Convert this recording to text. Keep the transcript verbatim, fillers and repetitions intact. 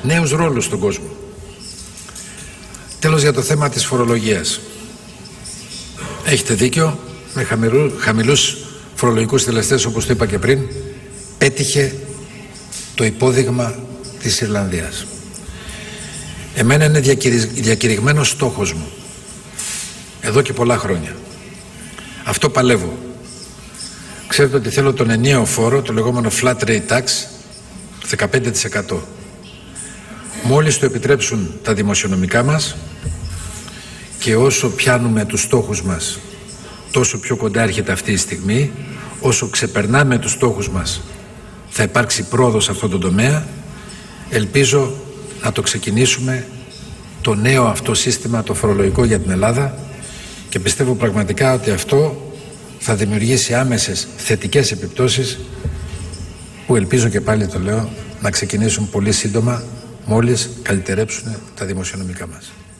νέους ρόλους στον κόσμο. Τέλος, για το θέμα της φορολογίας. Έχετε δίκιο, με χαμηλού, χαμηλούς φορολογικούς συντελεστές, όπως το είπα και πριν, πέτυχε το υπόδειγμα της Ιρλανδίας. Εμένα είναι διακηρυγμένος στόχος μου εδώ και πολλά χρόνια. Αυτό παλεύω. Ξέρετε ότι θέλω τον ενιαίο φόρο, το λεγόμενο flat rate tax, δεκαπέντε τοις εκατό. Μόλις το επιτρέψουν τα δημοσιονομικά μας και όσο πιάνουμε τους στόχους μας, τόσο πιο κοντά έρχεται αυτή η στιγμή, όσο ξεπερνάμε τους στόχους μας θα υπάρξει πρόοδος σε αυτόν τον τομέα. Ελπίζω να το ξεκινήσουμε το νέο αυτό σύστημα, το φορολογικό για την Ελλάδα, και πιστεύω πραγματικά ότι αυτό θα δημιουργήσει άμεσες θετικές επιπτώσεις που ελπίζω, και πάλι το λέω, να ξεκινήσουν πολύ σύντομα μόλις καλυτερέψουν τα δημοσιονομικά μας.